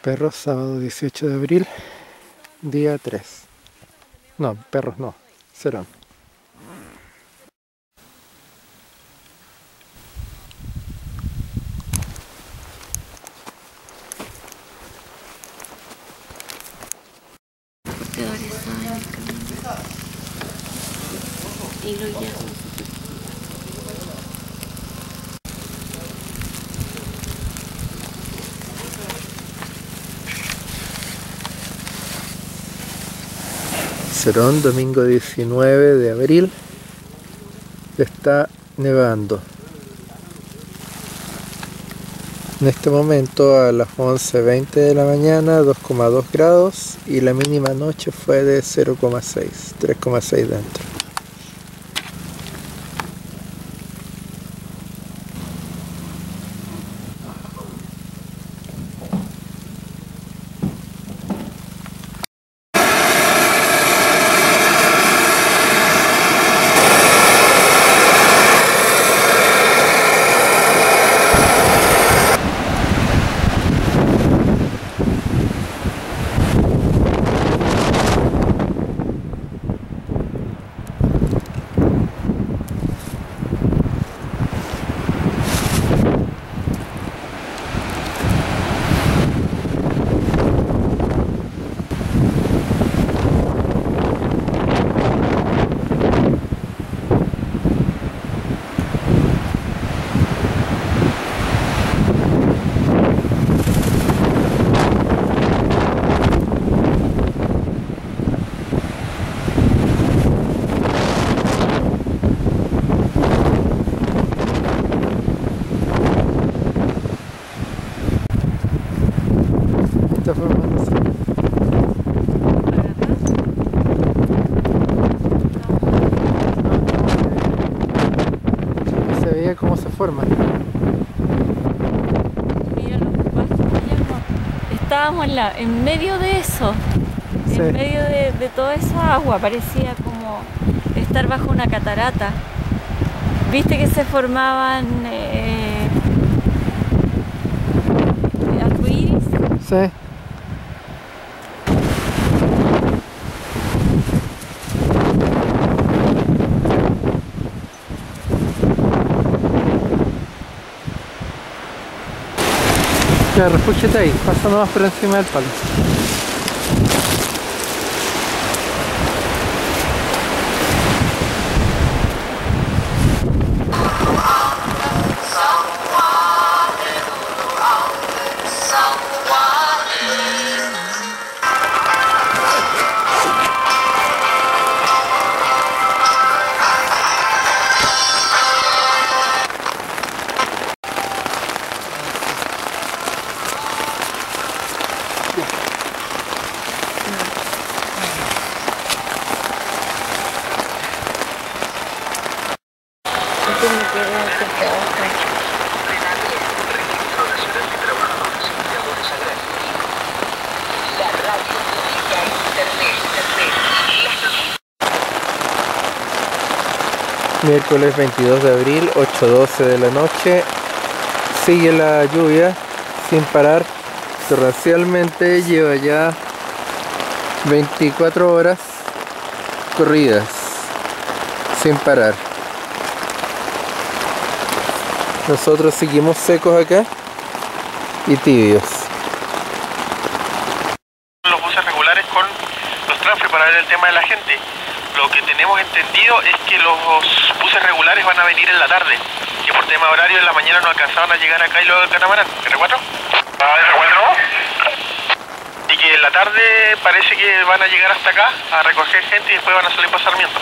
Perros, sábado 18 de abril, día 3. No, perros no, Cerón. Y lo llamo. Cerón, domingo 19 de abril, está nevando. En este momento a las 11:20 de la mañana, 2,2 grados y la mínima noche fue de 0,6, 3,6 dentro. Está formándose. Se veía cómo se forma. Mira lo que pasa, estábamos en medio de eso, Sí. en medio de toda esa agua, parecía como estar bajo una catarata. Viste que se formaban arcoíris. Sí. Ya, refúgiate ahí, pasa nomás por encima del palo. Miércoles 22 de abril, 8:12 de la noche. Sigue la lluvia sin parar torrencialmente. Lleva ya 24 horas corridas sin parar. Nosotros seguimos secos acá y tibios. Los buses regulares con los transfer para ver el tema de la gente. Lo que tenemos entendido es que los buses regulares van a venir en la tarde, que por tema horario en la mañana no alcanzaban a llegar acá y luego del catamarán. ¿R4? ¿R4? Y que en la tarde parece que van a llegar hasta acá a recoger gente y después van a salir por Sarmiento.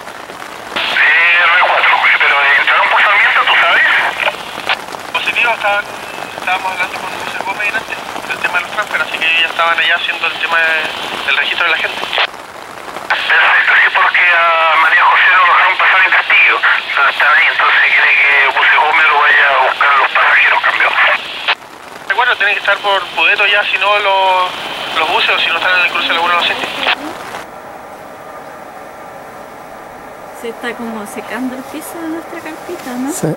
R4, pero entraron por Sarmiento, ¿tú sabes? Positivo, estábamos hablando con José Gómez antes del tema de los transfer, así que ya estaban allá haciendo el tema del registro de la gente. Perfecto, sí, porque a María José no lo dejaron pasar en Castillo, pero está ahí, entonces quiere que Buses Gómez lo vaya a buscar los pasajeros cambiados. Recuerda, tienen que estar por Pudeto ya, si no los buses o si no están en el cruce de Laguna Los Indios. Se está como secando el piso de nuestra carpita, ¿no? Sí.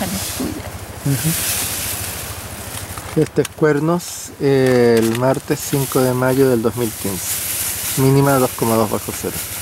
es tuya. Este es Cuernos, el martes 5 de mayo del 2015. Mínima 2,2 bajo cero.